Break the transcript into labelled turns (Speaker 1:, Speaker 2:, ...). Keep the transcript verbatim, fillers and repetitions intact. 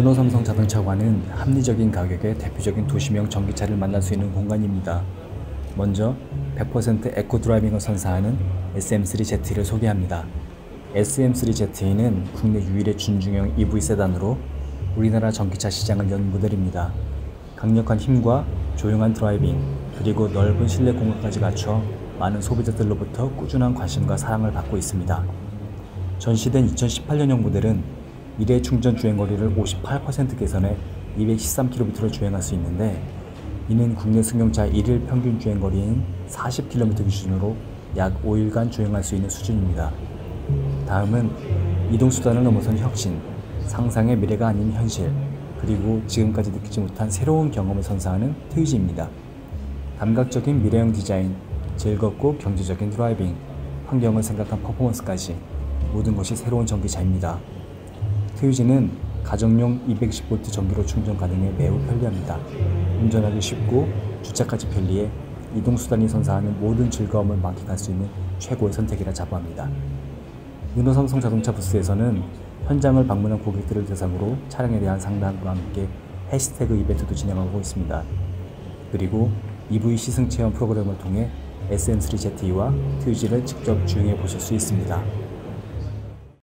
Speaker 1: 르노삼성 자동차관은 합리적인 가격에 대표적인 도시명 전기차를 만날 수 있는 공간입니다. 먼저 백 퍼센트 에코 드라이빙을 선사하는 에스엠 쓰리 지를 소개합니다. 에스엠 쓰리 지는 국내 유일의 준중형 이브이 세단으로 우리나라 전기차 시장을 연 모델입니다. 강력한 힘과 조용한 드라이빙, 그리고 넓은 실내 공간까지 갖춰 많은 소비자들로부터 꾸준한 관심과 사랑을 받고 있습니다. 전시된 이천십팔 년형 모델은 미래 충전 주행거리를 오십팔 퍼센트 개선해 이백십삼 킬로미터를 주행할 수 있는데, 이는 국내 승용차 일 일 평균 주행거리인 사십 킬로미터 기준으로 약 오 일간 주행할 수 있는 수준입니다. 다음은 이동수단을 넘어선 혁신, 상상의 미래가 아닌 현실, 그리고 지금까지 느끼지 못한 새로운 경험을 선사하는 트위지입니다. 감각적인 미래형 디자인, 즐겁고 경제적인 드라이빙, 환경을 생각한 퍼포먼스까지 모든 것이 새로운 전기차입니다. 트위지는 가정용 이백십 볼트 전기로 충전 가능해 매우 편리합니다. 운전하기 쉽고 주차까지 편리해 이동수단이 선사하는 모든 즐거움을 만끽할 수 있는 최고의 선택이라 자부합니다. 르노삼성 자동차 부스에서는 현장을 방문한 고객들을 대상으로 차량에 대한 상담과 함께 해시태그 이벤트도 진행하고 있습니다. 그리고 이브이 시승 체험 프로그램을 통해 에스엠 쓰리 지와 트위지를 직접 주행해 보실 수 있습니다.